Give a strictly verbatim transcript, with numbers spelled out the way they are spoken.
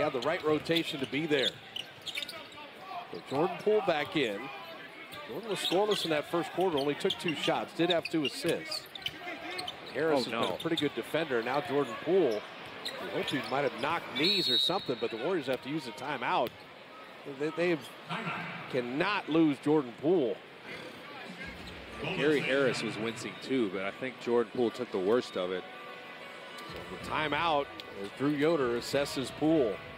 have the right rotation to be there. So Jordan Poole back in. Jordan was scoreless in that first quarter, only took two shots, did have two assists. Harris oh, has no. been a pretty good defender. Now Jordan Poole, I hope he might have knocked knees or something, but the Warriors have to use a timeout. They, they cannot lose Jordan Poole. Gary Harris was wincing too, but I think Jordan Poole took the worst of it. So the timeout as Drew Yoder assesses Poole.